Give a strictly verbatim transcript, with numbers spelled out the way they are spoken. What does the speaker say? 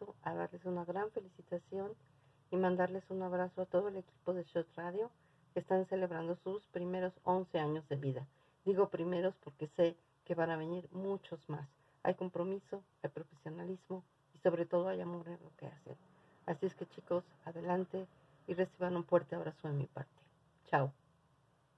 paso a darles una gran felicitación y mandarles un abrazo a todo el equipo de Shot Radio que están celebrando sus primeros once años de vida. Digo primeros porque sé que van a venir muchos más. Hay compromiso, hay profesionalismo y sobre todo hay amor en lo que hacen. Así es que chicos, adelante y reciban un fuerte abrazo de mi parte. Chao.